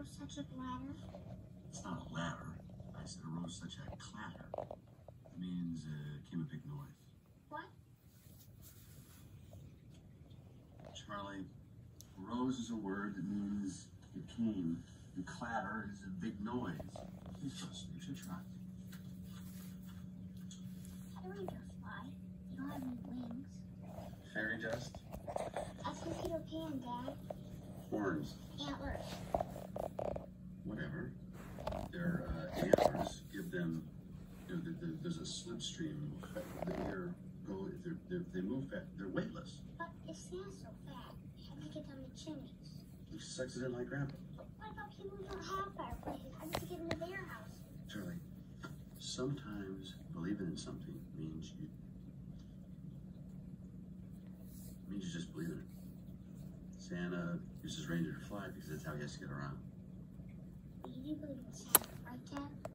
rose such a ladder? It's not a ladder. I said arose such a clatter. It means came a big noise. What? Charlie, rose is a word that means it came, and clatter is a big noise. Please trust me, you should try. How do rainbows fly? They don't have any wings. Fairy dust? That's the Peter Pan, Dad. Horns. Antlers. Whatever. Their antlers give them, there's a slipstream. The air go, if they move fast, they're weightless. But if Santa's so fat, how do you get down the chimneys? He sucks it in like Grandpa. What about people who don't have fireplaces? How do you get into their house? Charlie, sometimes believing in something means you just believe in it. Santa uses reindeer to fly because that's how he has to get around. You do believe in Santa, right, Dad?